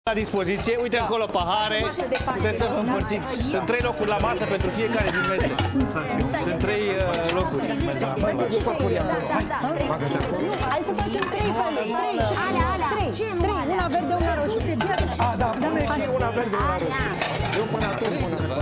la dispoziție. Uite acolo pahare. Puteți să vă împărțiți. Sunt 3 locuri la masă pentru fiecare din mese. Sunt 3 locuri. Hai să facem 3 feluri. 3. Una verde, una roșie. Da, pune și una verde, una roșie. Eu până atunci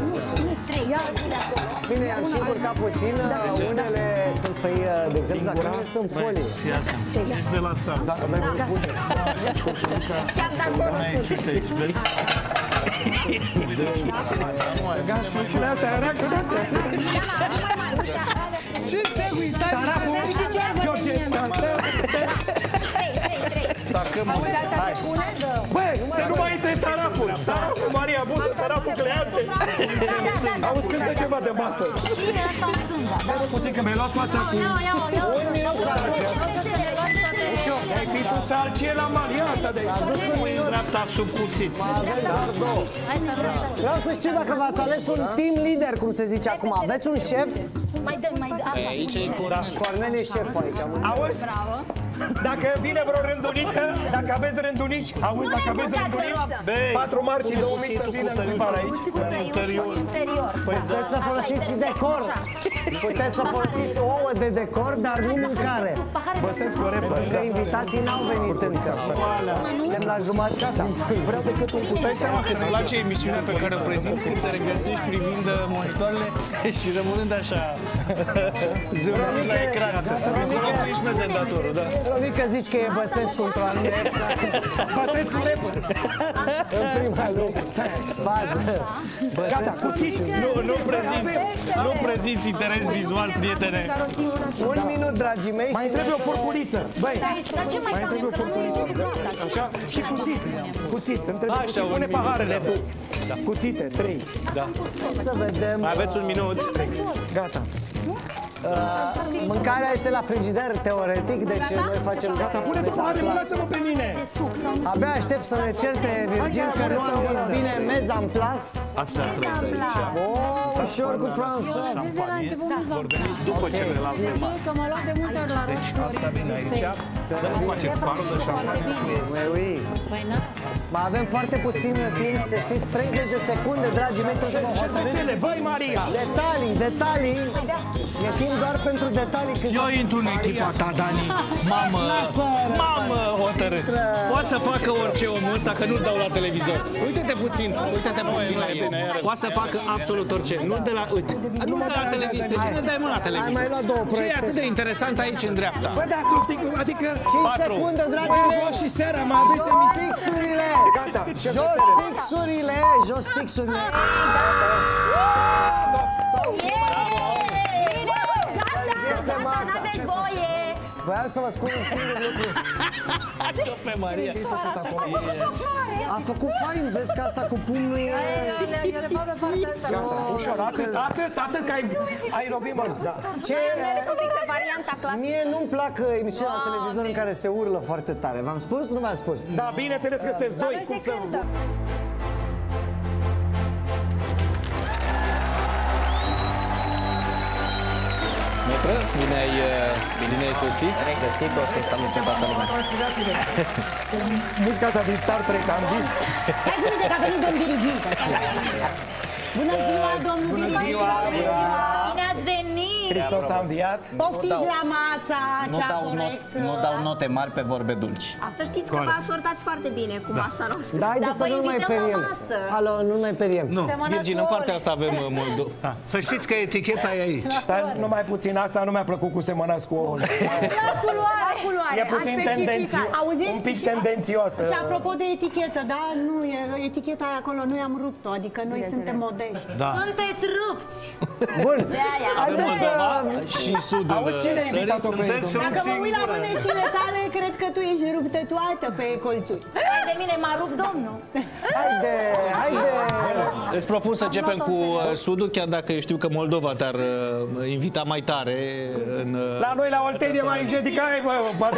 bine, am și încurcat puțin. Unele sunt pe, de exemplu, dacă nu sunt în folie. Ești de la țară. Dacă mai bune. Aici, uite aici, vezi? Gași funciunea asta, era cu dată. Ce te uiți? Taraful, George. 3. Hai. Băi, să nu mai intre taraful. Taraful Maria Buză, taraful Cleante. Auzi, cântă ceva de masă. Și asta în stânga, da? Puțin că mi-ai luat fața cu... Un minut s-a dus. Ușor, ai fi tu să alcie la Maria asta de aici. Pui în dreapta sub cuțit. Vreau să știu dacă v-ați ales un team leader, cum se zice acum. Aveți un șef? Mai dă, așa. Aici e curat. Cornel e șeful aici. Auzi? Dacă vine vreo rândunică, dacă aveți rândunici, auzi, dacă aveți rândunici, 4 mari și 2 mici să vină în plimbare aici. Interior. Puteți să folosiți și decor. Puteți să folosiți ouă de decor, dar nu mâncare. Băsesc o repă. Că invitații n-au venit încă. La jumătate. Vreau decât un cuțit. Dai seama că îți place emisiunea pe care o prezinți când te regăsești privind monitoarele și rămânând așa la ecran. Nu ești prezentatorul, da. Romica, zici că e Băsescu într-o anume. Băsescu repă. În prima lună. Fază. Gata, nu prezinți interes vizual, prietene. Un minut, dragii mei. Mai trebuie o furculiță. Băi, mai trebuie o furculiță. Așa? Și cuțit. Cuțit. Îmi trebuie cuțit. Pune paharele tu. Cuțite, 3. Da. Să vedem. Mai aveți un minut. Gata. Mâncarea este la frigider, teoretic, deci noi facem... Gata, pune paharele, mânați-mă pe mine! Abia aștept să ne certe, Virgil, că nu am zis bine mez en place. Asta trebuie aici. Ușor cu François. Vor veni după celelalte mari. Că mă luat de multe ori la Deci asta vine aici. Dă-mă cu acest parul de șampanie. Mai avem foarte puțin timp, să știți, 30 de secunde, dragii mei, trebuie să vă hotărâți. Băi, Maria! Detalii. E timp doar pentru detalii. Eu intru în echipa ta, Dani. Mamă hotărât. Poate să facă orice omul ăsta, că nu-l dau la televizor. Uite-te puțin la el. Poate să facă absolut orice. Nu de la, uite, nu de la televizor. De ce ne dai mâna la televizor? Ai mai luat 2 proiecte. Ce e atât de interesant aici în dreapta? Bă, da, adică 5 secunde, dragii mei. Și seara, mai aveți pixurile. Gata. Jos pixurile. N-aveți voie! Vreau să vă spun un singur lucru. Pe Maria. A făcut fain, vezi că asta cu pumnul e... Ușor, atât că ai lovit, mă. Ce? Un pic pe varianta clasică. Mie nu-mi plac emisiunea la televizor în care se urlă foarte tare. V-am spus? Nu v-am spus? Da, bineînțeles că sunteți doi. Noi se cântă. Bine ai sosit. Regăsit, o să salut pe toată lumea. Muzica asta din Star Trek, am zis. Hai gândite că a venit domn dirigent. Bună ziua, domnul dirigent. Bine ați venit! Hristos a înviat. Poftiți la masa, cea corect. Nu dau note mari pe vorbe dulci. Să știți că vă asortați foarte bine cu masa noastră. Da, haide să nu mai periem. Alo, nu mai periem. Nu. Virgil, în partea asta avem Moldova. Să știți că eticheta e aici. Dar numai puțin, asta nu mi-a plăcut cu semănați cu ouăle. La culoare, E puțin un pic tendențiosă. Și apropo de etichetă, da, nu e, eticheta aia acolo, noi am rupt-o, adică noi suntem modești. Sunteți rupți! Bun, De-aia. haideți să... Și sudul. Auzi, cine a invitat-o pe Dacă mă uit la mânecile tale, cred că tu ești ruptă toată pe colțuri. De mine m-a rupt domnul. Haide! Îți propun să începem cu Sudul, chiar dacă eu știu că Moldova te-ar invita mai tare în... La noi la Oltenie mai înjudicai, bă, poate...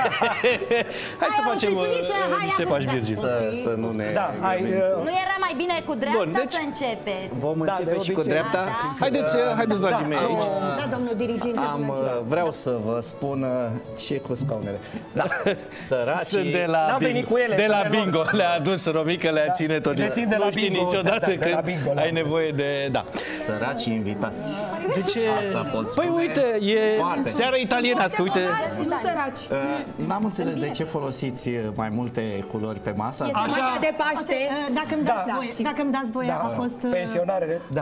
Hai să facem niște pași, Virgil. Să nu ne... Da, hai... Nu era mai bine cu dreapta Bun, deci- să începeți? Vom începe și cu dreapta. Haideți, dragii mei, aici. Da, domnul dirigent. Vreau să vă spun ce cu scaunele. Da, săracii... Sunt de la, N-am venit cu ele, de la să le bingo. Le-a adus Romica, le-a ține tot. Se țin de la Nu știi bingo, niciodată de la când bingo, da. ai nevoie de... Da. Săracii invitați. De ce? Asta pot Păi spune. uite, e Foarte. seara italienească, uite. Nu săraci. N-am înțeles de ce folosiți mai multe culori pe masă. Așa de Paște. Dacă îmi dați voie, a fost... Pensionarele, da.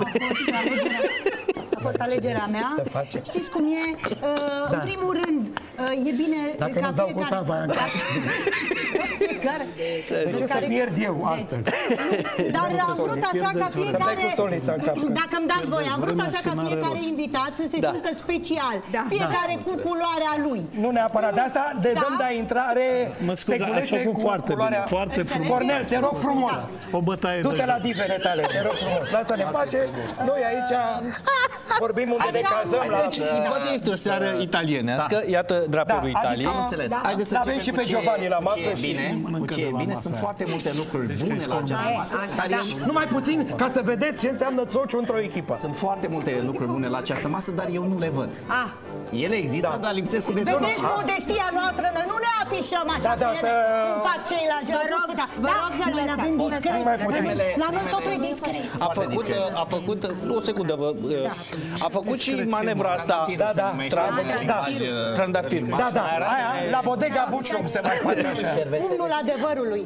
A fost alegerea mea. Se face. Știți cum e? În primul rând, e bine Dacă ca nu-ți dau cu tava aia. fiecare... De ce să pierd eu astăzi? Dar am vrut așa ca Să-mi dai fiecare... cu solița în cap. Dacă îmi dați voie, am vrut așa ca fiecare invitat să se simtă special. Fiecare cu culoarea lui. Nu neapărat de asta, de dăm de intrare Mă scuze, ați steculețe făcut cu foarte culoarea... bine, foarte frumos. Cornel, te rog frumos. O bătaie Du-te de la divele tale, te rog frumos. Lasă-ne pace. Noi aici vorbim unde ne cazăm la... Poate este o seară italienească, iată drapelul Da, Italiei. Am înțeles. Haideți să Avem începem și cu pe Giovanni la masă ce e și- bine. Cu ce e bine, sunt foarte multe lucruri bune la această masă. Dar Numai puțin ca să vedeți ce înseamnă țociu într-o echipă. sunt foarte multe lucruri bune la această masă, dar eu nu le văd. Ele există, dar lipsesc cu Vedeți desăvârșire. modestia noastră, noi nu ne afișăm așa, Da, da, bine, să- cum fac ceilalți. vă rog să noi lăsați. avem discret. mai puțin. La noi totul e discret. A făcut, o secundă, a făcut și manevra asta. Da, da, Trandafir. da, da, aia, la bodega Bucium se mai face așa. Pumnul adevărului.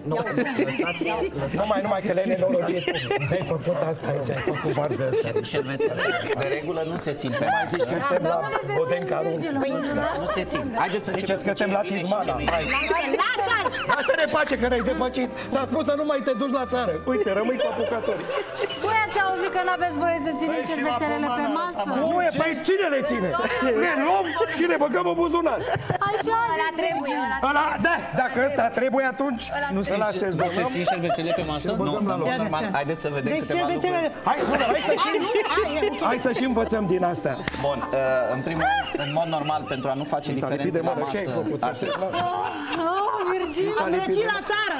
Numai că le nenorocit. Ai făcut asta aici, ai făcut varză asta. Șervețele de regulă nu se țin pe masă. Zici că suntem la Bodenca Nu se țin. Haideți să începem Ziceți că cu ce suntem e la bine și Tizmana. ce nu e. Lasă-l! Lasă-ne pace că ne-ai zăpăcit. S-a spus să nu mai te duci la țară. Uite, rămâi cu apucătorii. Voi ați auzit că n-aveți voie să țineți șervețelele pe masă? Nu e, păi cine le ține? Le luăm și le băgăm în buzunar. Așa ăla trebuie. Ăla, da, dacă ăsta trebuie atunci, Nu ăla se sezonăm. țin șervețele pe masă? Nu, normal. Haideți să vedem Deci câteva lucruri. șervețelele... Hai să și învățăm din asta. Bun, în primul rând, în mod normal, pentru a nu face diferențe la Ce ai masă, făcut? ar trebui... Virgil, am răcit la țară.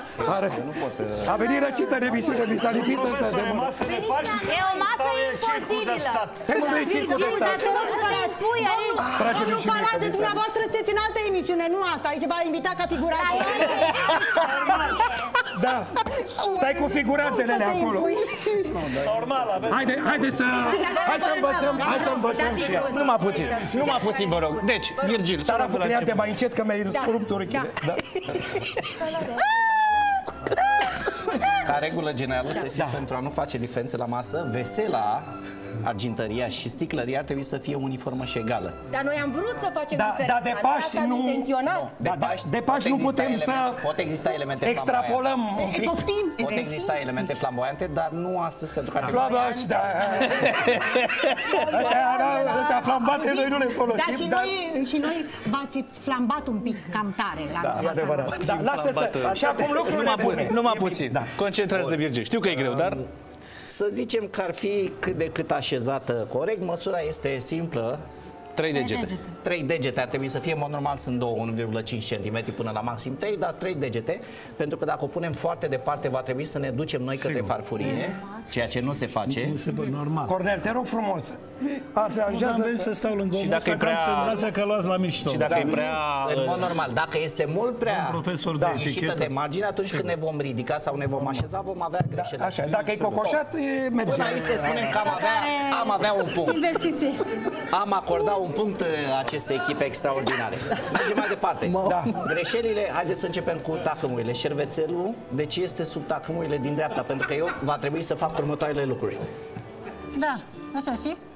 A venit răcită în emisiune, mi s-a lipit ăsta de mână. E o masă imposibilă. Hai mă, nu e circul de Virgil, dar stat. te rog să ne spui aici. Domnul Parade, dumneavoastră sunteți în altă emisiune, nu asta. Aici v-a invitat ca figurație. Da, stai cu figurantele acolo. normal, aveți. Hai să învățăm și ea. Numai puțin, vă rog. Deci, Virgil, Dar să a făcut cliente mai încet că mi-ai rupt urechile. Da. Ca regulă generală, să știți, pentru a nu face diferențe la masă, vesela, argintăria și sticlăria ar trebui să fie uniformă și egală. Dar noi am vrut să facem Da, dar de Paști nu... De Paști nu putem să pot exista elemente extrapolăm un pic. Pot exista elemente flamboiante, dar nu astăzi, pentru că ar Flambe, da. Astea flambate noi nu le folosim, Dar și noi v-ați flambat un pic cam tare la E masa adevărat. Da, lasă să... Și acum lucrurile bune. Numai puțin. Concentrați de Virgil. Știu că e greu, dar... Să zicem că ar fi cât de cât așezată corect. Măsura este simplă. 3 degete. 3 degete ar trebui să fie, în mod normal sunt 1,5 cm până la maxim 3, dar 3 degete, pentru că dacă o punem foarte departe va trebui să ne ducem noi către farfurie, ceea ce nu se face. Normal. Cornel, te rog frumos. Am venit să stau lângă omul dacă e ăsta, prea- că am senzația că luați la mișto. Și dacă e prea... În mod normal, dacă este mult prea profesor de ieșită etichetă. de margine, atunci când ne vom ridica sau ne vom așeza, vom avea greșeli. Așa, dacă e cocoșat, merge. Până aici să spunem că am avea un punct. Investiție. Am acordat un punct acestei echipe extraordinare. Mergem mai departe. Da. Greșelile, haideți să începem cu tacâmurile. Șervețelul, de ce este sub tacâmurile din dreapta? Pentru că eu va trebui să fac următoarele lucruri. Da, așa și?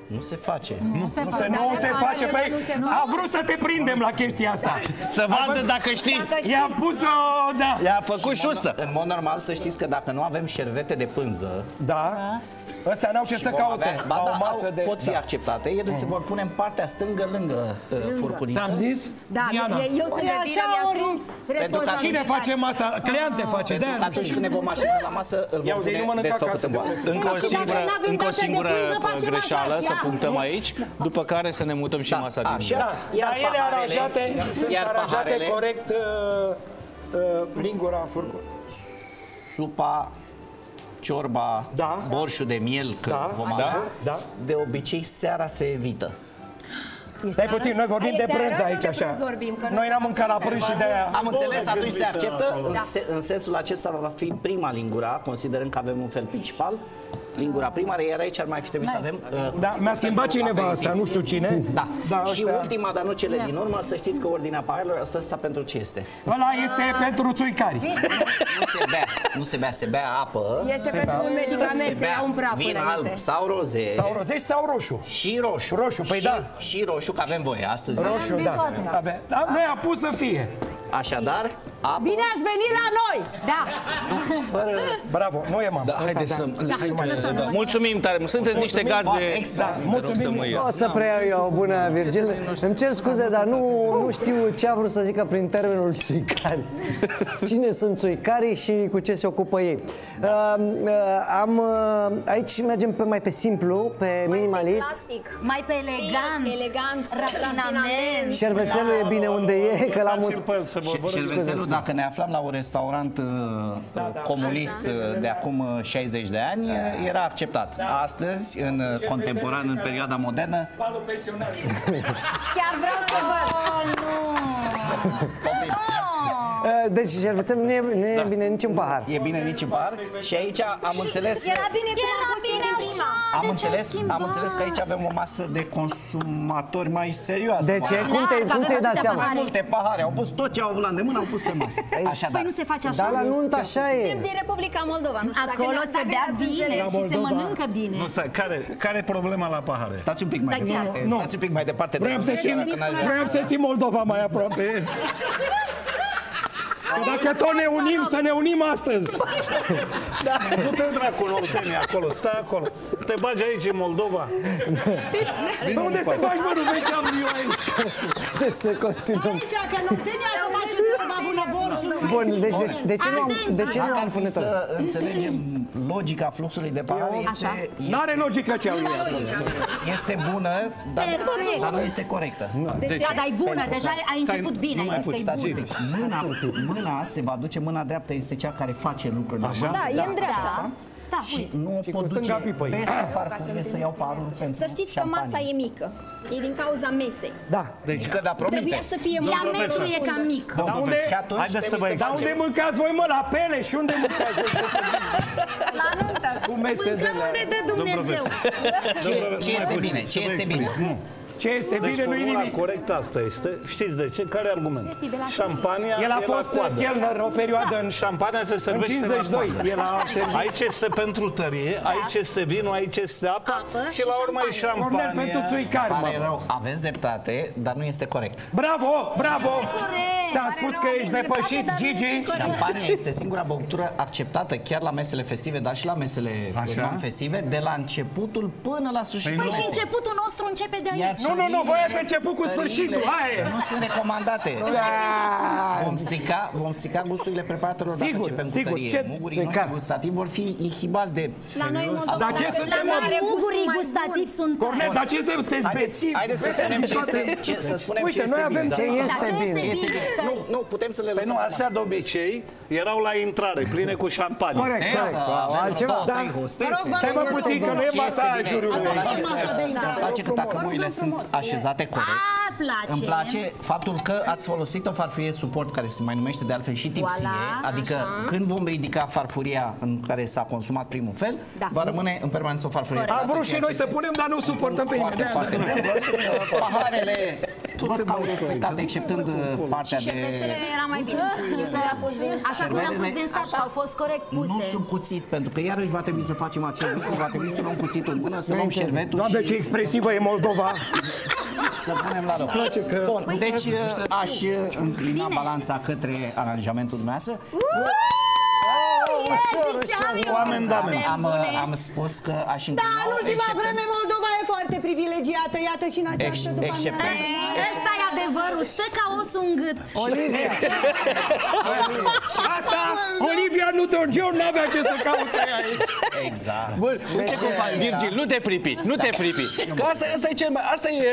Nu se face. Nu se face. Păi a vrut să te prindem la chestia asta. Să vadă dacă știi. I-a pus-o, da. I-a făcut șustă. În mod normal să știți că dacă nu avem șervete de pânză, Da. Ăstea n-au ce să caute. ba La o da, masă de... pot fi acceptate. Ele se vor pune în partea stângă lângă furculiță. Ți-am zis? Da, Diana. eu sunt de vină, mi-asum responsabilitatea. Cine face masa? Cleante face. Pentru că atunci când ne vom așeza la masă, îl vom pune desfăcut în boală. Încă o singură greșeală să punctăm aici, după care să ne mutăm și masa din Așa. Dar ele aranjate, sunt aranjate paharele, corect lingura furcului. supa, ciorba, Da. borșul de miel, că vom avea, de obicei seara se evită. Stai puțin, noi vorbim de prânz aici așa. Noi n-am mâncat la prânz și de-aia. Am înțeles, atunci se acceptă. În sensul acesta va fi prima lingura, considerând că avem un fel principal. Lingura primară, iar aici ar mai fi trebuit să avem... Da, mi-a schimbat cineva asta, nu știu cine. Da. Și ăștia. ultima, dar nu cele din urmă, să știți că ordinea paharelor, asta pentru ce este? Ăla este pentru țuicari. Nu se bea, se bea apă. Este pentru un medicament, se ia un praf vin înainte. alb sau roze. Sau rozești sau roșu. Și roșu. Roșu, păi da. Și roșu, că avem voie astăzi. Roșu, da. Da, noi am pus să fie. Așadar, apă. Bine ați venit la noi! Da. Bravo, nu e mamă. Da, haideți să... Mulțumim tare mult. Sunteți niște gazde. Mulțumim. O să preiau eu, bună Virgil. Îmi cer scuze, dar nu știu ce a vrut să zică prin termenul țuicari. Cine sunt țuicarii și cu ce se ocupă ei? Aici mergem mai pe simplu, pe minimalist. Clasic. Mai pe elegant. Rafinament. Șervețelul e bine unde e, că l-am... Șervețelul, dacă ne aflam la un restaurant comunist de acum 60 de ani, era acceptat. Astăzi, în contemporan, în perioada modernă, Chiar vreau să văd. Deci șervețelul nu e bine nici în pahar. e bine nici în bar. Și aici am înțeles... Era bine cum am pus eu din prima. Am înțeles că aici avem o masă de consumatori mai serioasă. De ce? Cum ți-ai dat seama? Mai multe pahare, au pus tot ce au avut la îndemână, au pus pe masă. Așadar. Păi nu se face așa? Dar la nuntă așa e. Suntem din Republica Moldova. Nu știu Acolo se bea bine și se mănâncă bine. Nu, stai, care e problema la pahare? Stați un pic mai departe. Stați un pic mai departe. Vreau să simt Moldova mai aproape. Că dacă tot ne unim, să ne unim astăzi. Du-te dracu în Oltenia acolo, stai acolo. Te bagi aici în Moldova. Unde te bagi, mă, nu vezi ce am eu aici? Trebuie să continuăm. Bun, deci de ce nu am funetă? Să înțelegem logica fluxului de pahare N-are logică ce au eu acolo. este bună, dar nu este corectă. Da, dar e bună, deja ai început bine, ai zis că e bună. Mâna se va duce, mâna dreaptă este cea care face lucrurile. Da, e în dreapta. Da, Și nu o pot duce peste farfurie să iau parul pentru Să știți că masa e mică. E din cauza mesei. Da. Deci că da, promite. Trebuia să fie Ea mult. mesul e cam mic. Haideți să vă Dar unde mâncați voi, mă? La pele? Și unde mâncați voi? La nuntă. Cu mese de Mâncăm la... unde dă Dumnezeu. Ce este bine? Ce este bine? Ce este Deci bine, nu-i formula nimic. corectă asta este. Știți de ce? Care e argumentul? Șampania El a e la fost coadă. chelner o perioadă în Șampania se servește în la 52. coadă. El a servit. Aici este pentru tărie, aici este vinul, aici este apa și la urmă e Cornel pentru șampania. țuicari, Pare mă. rău. Aveți dreptate, dar nu este corect. Bravo, bravo! Ți-am spus că ești depășit, Gigi. Șampania este singura băutură acceptată chiar la mesele festive, dar și la mesele non-festive, de la începutul până la sfârșitul. Păi și începutul nostru începe de aici. Nu, voi ați început cu sfârșitul, hai! Nu sunt recomandate. Vom strica gusturile preparatelor dacă începem cu tărie. Mugurii noștri gustativi vor fi inhibați de... La noi în Moldova. Dar ce suntem, mă? Mugurii gustativi sunt... Cornel, dar ce sunteți bețivi? Haideți să spunem să spunem Uite, ce este noi avem bine. Ce Dar este ce este bine? bine? Nu, putem să le Păi lăsăm. nu, astea de obicei erau la intrare, pline cu șampanie. Corect, altceva. Stai mă puțin, că nu e masajul. Place că tacămurile sunt așezate corect. place. Îmi place faptul că ați folosit o farfurie suport care se mai numește de altfel și tipsie, adică când vom ridica farfuria în care s-a consumat primul fel, va rămâne în permanență o farfurie. Am vrut și noi să punem, dar nu suportăm pe nimeni. Paharele, văd că au respectat, exceptând partea de... Șervețele era mai bine. Așa cum le-am pus din start, au fost corect puse. Nu sub cuțit, pentru că iarăși va trebui să facem acel lucru, va trebui să luăm cuțitul în mână, să luăm șervetul. Doamne, ce expresivă e Moldova! Să punem la loc. Bun, deci aș înclina balanța către aranjamentul dumneavoastră. Am spus că aș înclina. Da, în ultima vreme Moldova e foarte privilegiată, iată și în această după Ăsta e adevărul, stă ca osul în gât. Olivia! Asta, Olivia Newton-John n-avea ce să caute aici. Exact. Bun, Virgil, nu te pripi, nu te pripi. Că asta e cel mai... Asta e...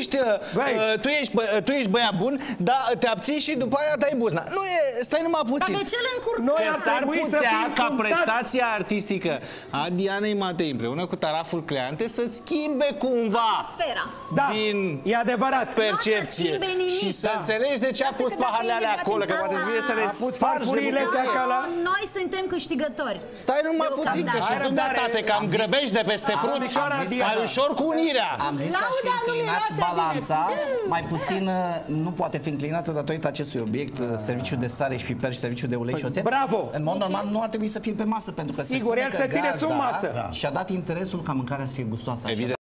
Tu ești băiat bun, dar te abții și după aia dai buzna. Nu e... Stai numai puțin. Dar de ce îl încurcă? Noi Că ar s-ar trebui să putea fim ca punctați. prestația artistică a Dianei Matei împreună cu Taraful Cleante să schimbe cumva Sfera. Da, din e adevărat. percepție schimbe nimic. și să înțelegi de ce a pus paharele alea acolo, că poate să fie să le A pus spargi de farfurile astea bucurie. ca la... Noi suntem câștigători. Stai numai puțin, că și dumneatate cam grăbești de peste prut, mai ușor cu unirea. Am zis că aș fi înclinat balanța, mai puțin nu poate fi înclinată datorită acestui obiect, serviciul de sare și piper și serviciul de ulei și oțet. Bravo! În mod normal nu ar trebui să fie pe masă, pentru că Sigur, el se ține sub masă. și-a dat interesul ca mâncarea să fie gustoasă. Evident.